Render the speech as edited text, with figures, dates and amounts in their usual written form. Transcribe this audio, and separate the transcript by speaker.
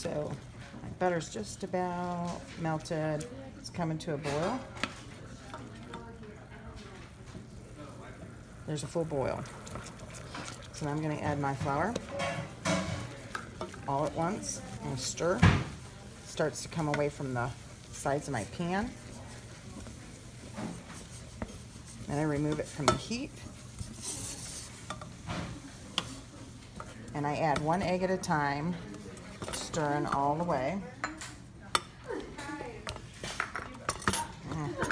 Speaker 1: So my butter's just about melted. It's coming to a boil. There's a full boil. So now I'm going to add my flour all at once and stir. Starts to come away from the sides of my pan. And I remove it from the heat. And I add 1 egg at a time, stirring all the way.